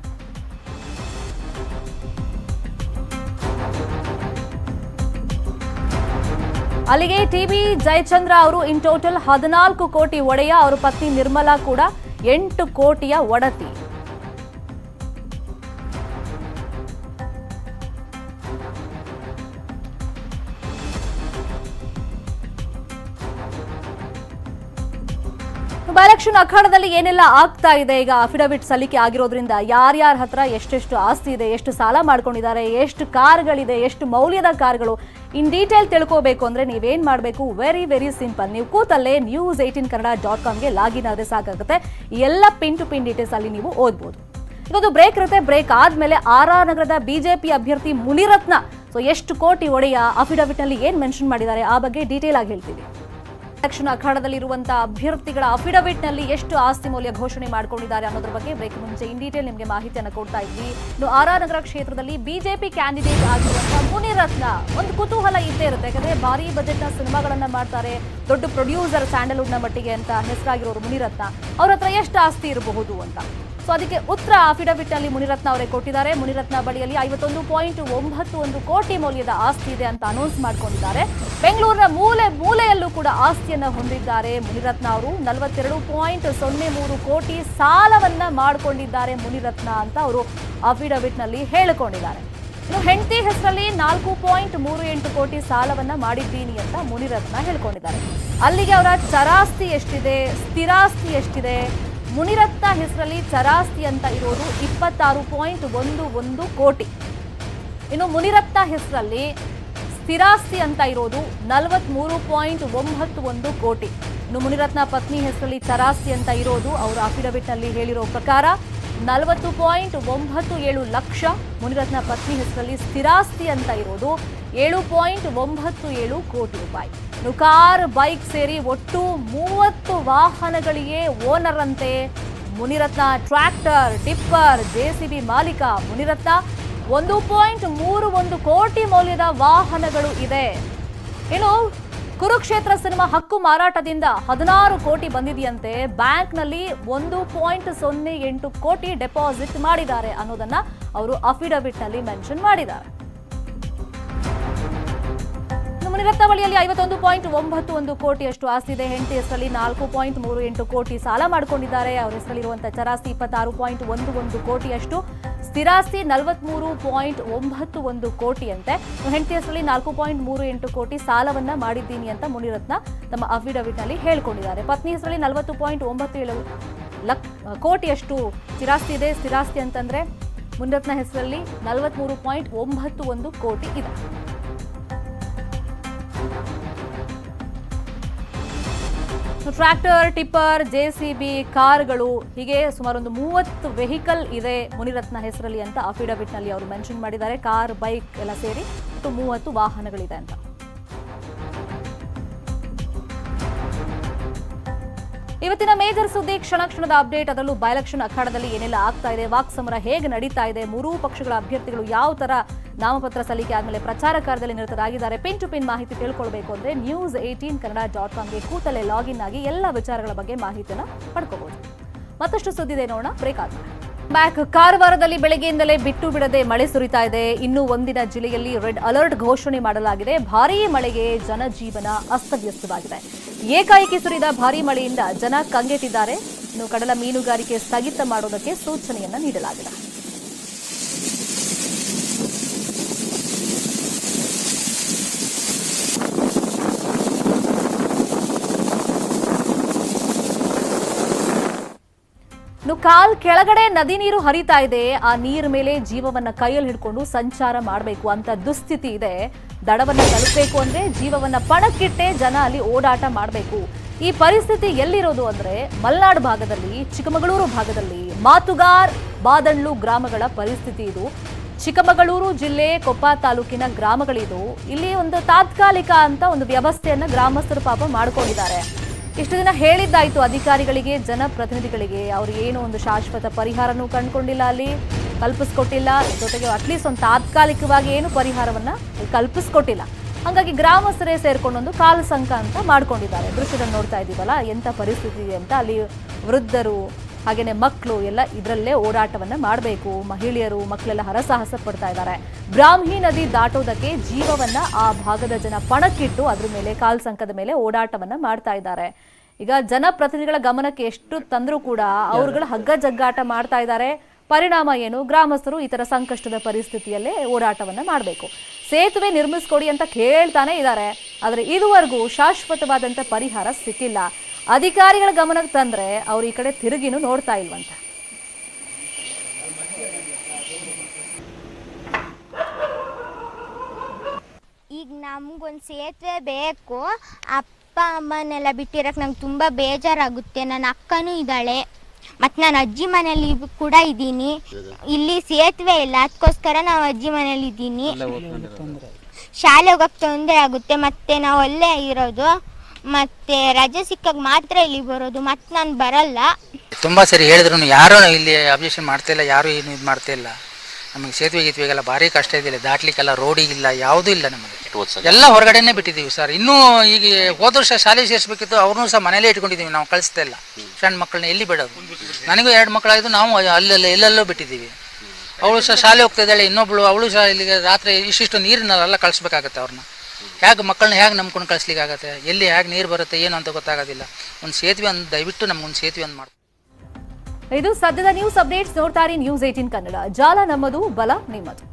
ಅಲ್ಲಿಗೆ ಟಿ ಬಿ ಜಯಚಂದ್ರ ಅವರು ಇನ್ ಟೋಟಲ್ ಹದಿನಾಲ್ಕು ಕೋಟಿ ಒಡೆಯ, ಅವರ ಪತ್ನಿ ನಿರ್ಮಲಾ ಕೂಡ ಎಂಟು ಕೋಟಿಯ ಒಡತಿ. ಎಲೆಕ್ಷನ್ ಅಖಾಡದಲ್ಲಿ ಏನೆಲ್ಲ ಆಗ್ತಾ ಇದೆ, ಈಗ ಅಫಿಡವಿಟ್ ಸಲ್ಲಿಕೆ ಆಗಿರೋದ್ರಿಂದ ಯಾರ್ಯಾರ ಹತ್ರ ಎಷ್ಟೆಷ್ಟು ಆಸ್ತಿ ಇದೆ, ಎಷ್ಟು ಸಾಲ ಮಾಡ್ಕೊಂಡಿದ್ದಾರೆ, ಎಷ್ಟು ಕಾರ್ಗಳಿದೆ, ಎಷ್ಟು ಮೌಲ್ಯದ ಕಾರ್ಗಳು, ಇನ್ ಡೀಟೇಲ್ ತಿಳ್ಕೋಬೇಕು ಅಂದ್ರೆ ನೀವೇನ್ ಮಾಡಬೇಕು, ವೆರಿ ವೆರಿ ಸಿಂಪಲ್. ನೀವು ಕೂತಲ್ಲೇ ನ್ಯೂಸ್ ಏಟೀನ್ ಕನ್ನಡ ಡಾಟ್ ಕಾಮ್ಗೆ ಲಾಗಿನ್ ಆದ್ರೆ ಸಾಕಾಗುತ್ತೆ. ಎಲ್ಲ ಪಿನ್ ಟು ಪಿನ್ ಡೀಟೇಲ್ಸ್ ಅಲ್ಲಿ ನೀವು ಓದ್ಬೋದು. ಇವತ್ತು ಬ್ರೇಕ್ ಇರುತ್ತೆ. ಬ್ರೇಕ್ ಆದ್ಮೇಲೆ ಆರ್ ಆರ್ ನಗರದ ಬಿಜೆಪಿ ಅಭ್ಯರ್ಥಿ ಮುನಿರತ್ನ ಸೊ ಎಷ್ಟು ಕೋಟಿ ಒಡೆಯ ಅಫಿಡವಿಟ್ ನಲ್ಲಿ ಏನ್ ಮೆನ್ಷನ್ ಮಾಡಿದ್ದಾರೆ ಆ ಬಗ್ಗೆ ಡೀಟೇಲ್ ಆಗಿ ಹೇಳ್ತೀವಿ. ಎಲೆಕ್ಷನ್ ಅಖಾಡದಲ್ಲಿರುವಂತಹ ಅಭ್ಯರ್ಥಿಗಳ ಅಫಿಡವಿಟ್ ನಲ್ಲಿ ಎಷ್ಟು ಆಸ್ತಿ ಮೌಲ್ಯ ಘೋಷಣೆ ಮಾಡಿಕೊಂಡಿದ್ದಾರೆ ಅನ್ನೋದ್ರ ಬಗ್ಗೆ ಬ್ರೇಕ್ ಮುಂಚೆ ಇನ್ ಡೀಟೇಲ್ ನಿಮಗೆ ಮಾಹಿತಿಯನ್ನು ಕೊಡ್ತಾ ಇದ್ವಿ. ಇನ್ನು ಆರ್ ಆರ್ ನಗರ ಕ್ಷೇತ್ರದಲ್ಲಿ ಬಿಜೆಪಿ ಕ್ಯಾಂಡಿಡೇಟ್ ಆಗಿರುವಂತಹ ಮುನಿರತ್ನ ಒಂದು ಕುತೂಹಲ ಇದ್ದೇ ಇರುತ್ತೆ. ಯಾಕಂದ್ರೆ ಭಾರಿ ಬಜೆಟ್ ನ ಸಿನಿಮಾಗಳನ್ನ ಮಾಡ್ತಾರೆ, ದೊಡ್ಡ ಪ್ರೊಡ್ಯೂಸರ್ ಸ್ಯಾಂಡಲ್ವುಡ್ ನ ಮಟ್ಟಿಗೆ ಅಂತ ಹೆಸರಾಗಿರೋರು ಮುನಿರತ್ನ. ಅವ್ರ ಹತ್ರ ಎಷ್ಟು ಆಸ್ತಿ ಇರಬಹುದು ಅಂತ ಸೊ ಅದಕ್ಕೆ ಉತ್ತರ ಅಫಿಡವಿಟ್ ನಲ್ಲಿ ಮುನಿರತ್ನ ಅವರೇ ಕೊಟ್ಟಿದ್ದಾರೆ. ಮುನಿರತ್ನ ಬಳಿಯಲ್ಲಿ ಐವತ್ತೊಂದು ಪಾಯಿಂಟ್ ಒಂಬತ್ತು ಒಂದು ಕೋಟಿ ಮೌಲ್ಯದ ಆಸ್ತಿ ಇದೆ ಅಂತ ಅನೌನ್ಸ್ ಮಾಡ್ಕೊಂಡಿದ್ದಾರೆ. ಬೆಂಗಳೂರಿನ ಮೂಲೆ ಮೂಲೆಯಲ್ಲೂ ಕೂಡ ಆಸ್ತಿಯನ್ನ ಹೊಂದಿದ್ದಾರೆ ಮುನಿರತ್ನ ಅವರು. ನಲವತ್ತೆರಡು ಪಾಯಿಂಟ್ ಸೊನ್ನೆ ಮೂರು ಕೋಟಿ ಸಾಲವನ್ನ ಮಾಡಿಕೊಂಡಿದ್ದಾರೆ ಮುನಿರತ್ನ ಅಂತ ಅವರು ಅಫಿಡವಿಟ್ ನಲ್ಲಿ ಹೇಳಿಕೊಂಡಿದ್ದಾರೆ. ಇನ್ನು ಹೆಂಡತಿ ಹೆಸರಲ್ಲಿ ನಾಲ್ಕು ಪಾಯಿಂಟ್ ಮೂರು ಎಂಟು ಕೋಟಿ ಸಾಲವನ್ನ ಮಾಡಿದ್ದೀನಿ ಅಂತ ಮುನಿರತ್ನ ಹೇಳ್ಕೊಂಡಿದ್ದಾರೆ. ಅಲ್ಲಿಗೆ ಅವರ ಚರಾಸ್ತಿ ಎಷ್ಟಿದೆ, ಸ್ಥಿರಾಸ್ತಿ ಎಷ್ಟಿದೆ, ಮುನಿರತ್ನ ಹೆಸರಲ್ಲಿ ಚರಾಸ್ತಿ ಅಂತ ಇರೋದು ಇಪ್ಪತ್ತಾರು ಪಾಯಿಂಟ್ ಒಂದು ಒಂದು ಕೋಟಿ. ಇನ್ನು ಮುನಿರತ್ನ ಹೆಸರಲ್ಲಿ ಸ್ಥಿರಾಸ್ತಿ ಅಂತ ಇರೋದು ನಲವತ್ಮೂರು ಪಾಯಿಂಟ್ ಒಂಬತ್ತು ಒಂದು ಕೋಟಿ. ಇನ್ನು ಮುನಿರತ್ನ ಪತ್ನಿ ಹೆಸರಲ್ಲಿ ಚರಾಸ್ತಿ ಅಂತ ಇರೋದು ಅವರ ಅಫಿಡವಿಟ್ ನಲ್ಲಿ ಹೇಳಿರೋ ಪ್ರಕಾರ ನಲವತ್ತು ಪಾಯಿಂಟ್ ಒಂಬತ್ತು ಏಳು ಲಕ್ಷ. ಮುನಿರತ್ನ ಪತ್ನಿ ಹೆಸರಲ್ಲಿ ಸ್ಥಿರಾಸ್ತಿ ಅಂತ ಇರೋದು ಏಳು ಪಾಯಿಂಟ್ ಒಂಬತ್ತು ಏಳು ಕೋಟಿ ರೂಪಾಯಿ. ಇನ್ನು ಕಾರ್ ಬೈಕ್ ಸೇರಿ ಒಟ್ಟು ಮೂವತ್ತು ವಾಹನಗಳಿಗೆ ಓನರ್ ಅಂತೆ ಮುನಿರತ್ನ. ಟ್ರ್ಯಾಕ್ಟರ್, ಟಿಪ್ಪರ್, ಜೆಸಿಬಿ ಮಾಲೀಕ ಮುನಿರತ್ನ. ಒಂದು ಪಾಯಿಂಟ್ ಮೂರು ಒಂದು ಕೋಟಿ ಮೌಲ್ಯದ ವಾಹನಗಳು ಇದೆ. ಇನ್ನು ಕುರುಕ್ಷೇತ್ರ ಸಿನಿಮಾ ಹಕ್ಕು ಮಾರಾಟದಿಂದ ಹದಿನಾರು ಕೋಟಿ ಬಂದಿದೆಯಂತೆ. ಬ್ಯಾಂಕ್ನಲ್ಲಿ ಒಂದು ಪಾಯಿಂಟ್ ಸೊನ್ನೆ ಎಂಟು ಕೋಟಿ ಡೆಪಾಸಿಟ್ ಮಾಡಿದ್ದಾರೆ ಅನ್ನೋದನ್ನ ಅವರು ಅಫಿಡವಿಟ್ ನಲ್ಲಿ ಮೆನ್ಷನ್ ಮಾಡಿದ್ದಾರೆ. ಮುನಿರತ್ನ ಬಳಿಯಲ್ಲಿ ಐವತ್ತೊಂದು ಪಾಯಿಂಟ್ ಒಂಬತ್ತು ಒಂದು ಕೋಟಿಯಷ್ಟು ಆಸ್ತಿ ಇದೆ. ಹೆಂಡತಿ ಹೆಸರಲ್ಲಿ ನಾಲ್ಕು ಪಾಯಿಂಟ್ ಮೂರು ಎಂಟು ಕೋಟಿ ಸಾಲ ಮಾಡಿಕೊಂಡಿದ್ದಾರೆ. ಅವರ ಹೆಸರಲ್ಲಿರುವಂತಹ ಚರಾಸ್ತಿ ಇಪ್ಪತ್ತಾರು ಪಾಯಿಂಟ್ ಒಂದು ಒಂದು ಕೋಟಿಯಷ್ಟು, ಸ್ಥಿರಾಸ್ತಿ ನಲವತ್ಮೂರು ಪಾಯಿಂಟ್ ಒಂಬತ್ತು ಒಂದು ಕೋಟಿ ಅಂತೆ. ಹೆಂಡತಿ ಹೆಸರಲ್ಲಿ ನಾಲ್ಕು ಪಾಯಿಂಟ್ ಮೂರು ಎಂಟು ಕೋಟಿ ಸಾಲವನ್ನ ಮಾಡಿದ್ದೀನಿ ಅಂತ ಮುನಿರತ್ನ ತಮ್ಮ ಅಫಿಡವಿಟ್ ನಲ್ಲಿ ಹೇಳ್ಕೊಂಡಿದ್ದಾರೆ. ಪತ್ನಿ ಹೆಸರಲ್ಲಿ ನಲವತ್ತು ಪಾಯಿಂಟ್ ಒಂಬತ್ತು ಏಳು ಲಕ್ಷ ಕೋಟಿಯಷ್ಟು ಸ್ಥಿರಾಸ್ತಿ ಇದೆ. ಸ್ಥಿರಾಸ್ತಿ ಅಂತಂದ್ರೆ ಮುನಿರತ್ನ ಹೆಸರಲ್ಲಿ ನಲವತ್ಮೂರು ಪಾಯಿಂಟ್ ಒಂಬತ್ತು ಒಂದು ಕೋಟಿ ಇದೆ. ಟ್ರ್ಯಾಕ್ಟರ್, ಟಿಪ್ಪರ್, ಜೆಸಿಬಿ, ಕಾರ್ಗಳು ಹೀಗೆ ಸುಮಾರು ಒಂದು ಮೂವತ್ತು ವೆಹಿಕಲ್ ಇದೆ ಮುನಿರತ್ನ ಹೆಸರಲ್ಲಿ ಅಂತ ಅಫಿಡವಿಟ್ ನಲ್ಲಿ ಅವರು ಮೆನ್ಷನ್ ಮಾಡಿದ್ದಾರೆ. ಕಾರ್, ಬೈಕ್ ಎಲ್ಲ ಸೇರಿ ಒಟ್ಟು ಮೂವತ್ತು ವಾಹನಗಳಿದೆ ಅಂತ. ಇವತ್ತಿನ ಮೇಜರ್ ಸುದ್ದಿ ಕ್ಷಣ ಕ್ಷಣದ ಅಪ್ಡೇಟ್, ಅದರಲ್ಲೂ ಬೈ ಎಲೆಕ್ಷನ್ ಅಖಾಡದಲ್ಲಿ ಏನೆಲ್ಲ ಆಗ್ತಾ ಇದೆ, ವಾಕ್ ಸಮರ ಹೇಗೆ ನಡೀತಾ ಇದೆ, ಮೂರೂ ಪಕ್ಷಗಳ ಅಭ್ಯರ್ಥಿಗಳು ಯಾವ ತರ ನಾಮಪತ್ರ ಸಲ್ಲಿಕೆ ಆದ್ಮೇಲೆ ಪ್ರಚಾರ ಕಾರ್ಯದಲ್ಲಿ ನಿರತರಾಗಿದ್ದಾರೆ, ಪಿನ್ ಟು ಪಿನ್ ಮಾಹಿತಿ ತಿಳ್ಕೊಳ್ಬೇಕು ಅಂದ್ರೆ ನ್ಯೂಸ್ ಏಟೀನ್ ಕನ್ನಡ ಡಾಟ್ ಕಾಮ್ಗೆ ಕೂತಲ್ಲೇ ಲಾಗಿನ್ ಆಗಿ ಎಲ್ಲ ವಿಚಾರಗಳ ಬಗ್ಗೆ ಮಾಹಿತಿಯನ್ನು ಪಡ್ಕೋಬಹುದು. ಮತ್ತಷ್ಟು ಸುದ್ದಿದೆ ನೋಡೋಣ ಬ್ರೇಕ್ ಆದ್ಮೇಲೆ. ಬ್ಯಾಕ್ ಕಾರವಾರದಲ್ಲಿ ಬೆಳಗ್ಗೆಯಿಂದಲೇ ಬಿಟ್ಟು ಬಿಡದೆ ಮಳೆ ಸುರಿತಾ ಇದೆ. ಇನ್ನೂ ಒಂದಿನ ಜಿಲ್ಲೆಯಲ್ಲಿ ರೆಡ್ ಅಲರ್ಟ್ ಘೋಷಣೆ ಮಾಡಲಾಗಿದೆ. ಭಾರೀ ಮಳೆಗೆ ಜನಜೀವನ ಅಸ್ತವ್ಯಸ್ತವಾಗಿದೆ. ಏಕಾಏಕಿ ಸುರಿದ ಭಾರೀ ಮಳೆಯಿಂದ ಜನ ಕಂಗೆಟ್ಟಿದ್ದಾರೆ. ಇನ್ನು ಕಡಲ ಮೀನುಗಾರಿಕೆ ಸ್ಥಗಿತ ಮಾಡೋದಕ್ಕೆ ಸೂಚನೆಯನ್ನ ನೀಡಲಾಗಿದೆ. ಇನ್ನು ಕಾಲ್ ಕೆಳಗಡೆ ನದಿ ನೀರು ಹರಿತಾ ಇದೆ. ಆ ನೀರ್ ಮೇಲೆ ಜೀವವನ್ನ ಕೈಯಲ್ಲಿ ಹಿಡ್ಕೊಂಡು ಸಂಚಾರ ಮಾಡಬೇಕು ಅಂತ ದುಸ್ಥಿತಿ ಇದೆ. ದಡವನ್ನ ತಲುಪಬೇಕು ಅಂದ್ರೆ ಜೀವವನ್ನ ಪಣಕ್ಕಿಟ್ಟೆ ಜನ ಅಲ್ಲಿ ಓಡಾಟ ಮಾಡಬೇಕು. ಈ ಪರಿಸ್ಥಿತಿ ಎಲ್ಲಿರೋದು ಅಂದ್ರೆ ಮಲೆನಾಡು ಭಾಗದಲ್ಲಿ, ಚಿಕ್ಕಮಗಳೂರು ಭಾಗದಲ್ಲಿ, ಮಾತುಗಾರ್, ಬಾದಳ್ಳು ಗ್ರಾಮಗಳ ಪರಿಸ್ಥಿತಿ ಇದು. ಚಿಕ್ಕಮಗಳೂರು ಜಿಲ್ಲೆ ಕೊಪ್ಪ ತಾಲೂಕಿನ ಗ್ರಾಮಗಳಿದು. ಇಲ್ಲಿ ಒಂದು ತಾತ್ಕಾಲಿಕ ಅಂತ ಒಂದು ವ್ಯವಸ್ಥೆಯನ್ನ ಗ್ರಾಮಸ್ಥರು ಪಾಪ ಮಾಡ್ಕೊಂಡಿದ್ದಾರೆ. ಇಷ್ಟು ದಿನ ಹೇಳಿದ್ದಾಯ್ತು ಅಧಿಕಾರಿಗಳಿಗೆ, ಜನಪ್ರತಿನಿಧಿಗಳಿಗೆ, ಅವ್ರು ಏನೋ ಒಂದು ಶಾಶ್ವತ ಪರಿಹಾರನೂ ಕಂಡುಕೊಂಡಿಲ್ಲ, ಅಲ್ಲಿ ಕಲ್ಪಿಸ್ಕೊಟ್ಟಿಲ್ಲ. ಜೊತೆಗೆ ಅಟ್ಲೀಸ್ಟ್ ಒಂದು ತಾತ್ಕಾಲಿಕವಾಗಿ ಏನು ಪರಿಹಾರವನ್ನ ಕಲ್ಪಿಸ್ಕೊಟ್ಟಿಲ್ಲ. ಹಾಗಾಗಿ ಗ್ರಾಮಸ್ಥರೇ ಸೇರ್ಕೊಂಡೊಂದು ಕಾಲು ಸಂಕ ಅಂತ ಮಾಡ್ಕೊಂಡಿದ್ದಾರೆ. ದೃಶ್ಯದಲ್ಲಿ ನೋಡ್ತಾ ಇದ್ದೀವಲ್ಲ ಎಂತ ಪರಿಸ್ಥಿತಿ ಇದೆ ಅಂತ. ಅಲ್ಲಿ ವೃದ್ಧರು ಹಾಗೇನೆ ಮಕ್ಕಳು ಎಲ್ಲ ಇದರಲ್ಲೇ ಓಡಾಟವನ್ನ ಮಾಡಬೇಕು. ಮಹಿಳೆಯರು, ಮಕ್ಕಳೆಲ್ಲ ಹರಸಾಹಸ ಪಡ್ತಾ ಇದ್ದಾರೆ. ಬ್ರಾಹ್ಮಿ ನದಿ ದಾಟೋದಕ್ಕೆ ಜೀವವನ್ನ ಆ ಭಾಗದ ಜನ ಪಣಕ್ಕಿಟ್ಟು ಅದ್ರ ಮೇಲೆ ಕಾಲ್ ಸಂಕದ ಮೇಲೆ ಓಡಾಟವನ್ನ ಮಾಡ್ತಾ ಇದ್ದಾರೆ. ಈಗ ಜನಪ್ರತಿನಿಧಿಗಳ ಗಮನಕ್ಕೆ ಎಷ್ಟು ತಂದ್ರೂ ಕೂಡ ಅವ್ರುಗಳ ಹಗ್ಗ ಜಗ್ಗಾಟ ಮಾಡ್ತಾ ಇದ್ದಾರೆ. ಪರಿಣಾಮ ಏನು? ಗ್ರಾಮಸ್ಥರು ಈ ತರ ಸಂಕಷ್ಟದ ಪರಿಸ್ಥಿತಿಯಲ್ಲೇ ಓಡಾಟವನ್ನ ಮಾಡಬೇಕು. ಸೇತುವೆ ನಿರ್ಮಿಸ್ಕೊಡಿ ಅಂತ ಕೇಳ್ತಾನೆ ಇದ್ದಾರೆ. ಆದ್ರೆ ಇದುವರೆಗೂ ಶಾಶ್ವತವಾದಂತ ಪರಿಹಾರ ಸಿಕ್ಕಿಲ್ಲ. ಅಧಿಕಾರಿಗಳ ಗಮನಕ್ಕೆ ತಂದ್ರೆ ಅವ್ರು ಈ ಕಡೆ ತಿರುಗಿನೂ ನೋಡ್ತಾ ಇಲ್ವಂತೆ. ಈಗ ನಮ್ಗೊಂದು ಸೇತುವೆ ಬೇಕು. ಅಪ್ಪ ಅಮ್ಮನೆಲ್ಲ ಬಿಟ್ಟಿರಕ್ಕೆ ನಂಗೆ ತುಂಬ ಬೇಜಾರಾಗುತ್ತೆ. ನನ್ನ ಅಕ್ಕನೂ ಇದ್ದಾಳೆ, ಮತ್ತು ನಾನು ಅಜ್ಜಿ ಮನೇಲಿ ಕೂಡ ಇದ್ದೀನಿ. ಇಲ್ಲಿ ಸೇತುವೆ ಇಲ್ಲ, ಅದಕ್ಕೋಸ್ಕರ ನಾವು ಅಜ್ಜಿ ಮನೇಲಿ ಇದ್ದೀನಿ. ಶಾಲೆ ಹೋಗಕ್ಕೆ ತೊಂದರೆ ಆಗುತ್ತೆ, ಮತ್ತು ನಾವು ಅಲ್ಲೇ ಇರೋದು, ಮತ್ತೆ ರಜೆ ಸಿಕ್ಕಾಗ ಮಾತ್ರ ಇಲ್ಲಿ ಬರೋದು, ಮತ್ತೆ ನಾನು ಬರಲ್ಲ. ತುಂಬ ಸರಿ ಹೇಳಿದ್ರು ಯಾರೂ ಇಲ್ಲಿ ಅಬ್ಜೆಕ್ಷನ್ ಮಾಡ್ತಾ ಇಲ್ಲ, ಯಾರೂ ಏನು ಇದು ಮಾಡ್ತಾ ಇಲ್ಲ. ನಮಗೆ ಸೇತುವೆ ಗೀತುವೆಗೆಲ್ಲ ಭಾರಿ ಕಷ್ಟ ಇದಿಲ್ಲ, ದಾಟ್ಲಿಕ್ಕೆಲ್ಲ ರೋಡಿಗಿಲ್ಲ, ಯಾವುದೂ ಇಲ್ಲ. ನಮಗೆ ಎಲ್ಲ ಹೊರಗಡೆನೇ ಬಿಟ್ಟಿದ್ದೀವಿ ಸರ್. ಇನ್ನೂ ಈಗ ಹೋದ ವರ್ಷ ಶಾಲೆ ಸೇರಿಸ್ಬೇಕಿತ್ತು, ಅವ್ರನ್ನೂ ಸಹ ಮನೇಲೇ ಇಟ್ಕೊಂಡಿದ್ದೀವಿ, ನಾವು ಕಳಿಸ್ತಾ ಇಲ್ಲ. ಸಣ್ಣ ಮಕ್ಕಳನ್ನ ಎಲ್ಲಿ ಬಿಡೋದು? ನನಗೂ ಎರಡು ಮಕ್ಕಳಾಗಿದ್ದು ನಾವು ಅಲ್ಲೆಲ್ಲ ಎಲ್ಲೆಲ್ಲೋ ಬಿಟ್ಟಿದ್ದೀವಿ. ಅವಳು ಸಹ ಶಾಲೆ ಹೋಗ್ತಾ ಇದ್ದಾಳೆ, ಇನ್ನೊಬ್ಳು ಅವಳು ಸಹ ಇಲ್ಲಿಗೆ ರಾತ್ರಿ ಇಷ್ಟಿಷ್ಟು ನೀರಿನಲ್ಲ ಕಳಿಸ್ಬೇಕಾಗತ್ತೆ ಅವ್ರನ್ನ. ಹೇಗೆ ಮಕ್ಕಳನ್ನ ಹೇಗೆ ನಂಬ್ಕೊಂಡು ಕಳಿಸ್ಲಿಕ್ಕೆ ಆಗುತ್ತೆ? ಎಲ್ಲಿ ಹೇಗೆ ನೀರು ಬರುತ್ತೆ ಏನು ಅಂತ ಗೊತ್ತಾಗೋದಿಲ್ಲ. ಒಂದು ಸೇತುವೆ ಒಂದು ದಯವಿಟ್ಟು ನಮ್ಗೊಂದು ಸೇತುವೆ ಒಂದು ಮಾಡಿ. ಇದು ಸದ್ಯದ ನ್ಯೂಸ್ ಅಪ್ಡೇಟ್ಸ್. ನೋಡ್ತಾರೆ ನ್ಯೂಸ್ ಏಟೀನ್ ಕನ್ನಡ. ಜಾಲ ನಮ್ಮದು, ಬಲ ನಿಮ್ಮದು.